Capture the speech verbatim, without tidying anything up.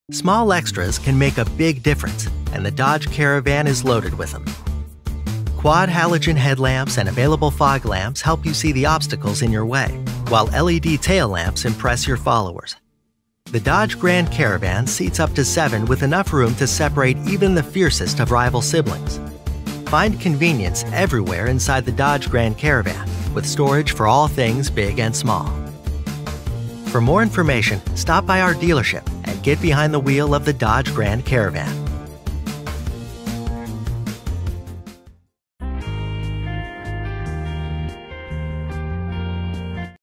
Small extras can make a big difference, and the Dodge Caravan is loaded with them. Quad halogen headlamps and available fog lamps help you see the obstacles in your way, while L E D tail lamps impress your followers. The Dodge Grand Caravan seats up to seven with enough room to separate even the fiercest of rival siblings. Find convenience everywhere inside the Dodge Grand Caravan, with storage for all things big and small. For more information, stop by our dealership and get behind the wheel of the Dodge Grand Caravan.